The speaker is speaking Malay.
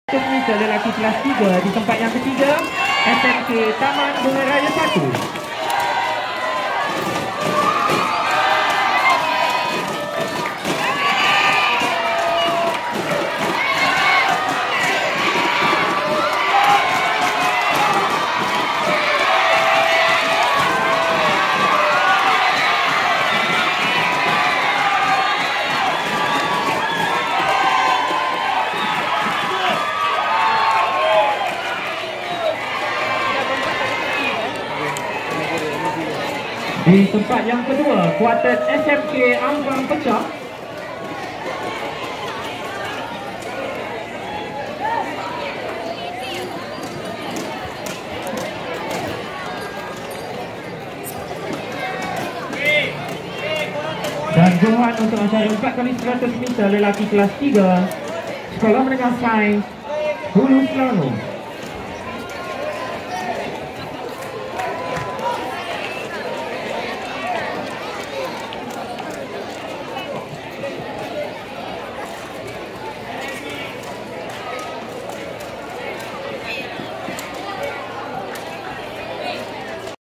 meter lelaki kelas 3 di tempat yang ketiga, SMK Taman Bunga Raya 1. Di tempat yang kedua, kuartet SMK Ambang Pecah. Dan Johan untuk acara 4x100 meter lelaki kelas 3, Sekolah Menengah Sains Hulu Selangor.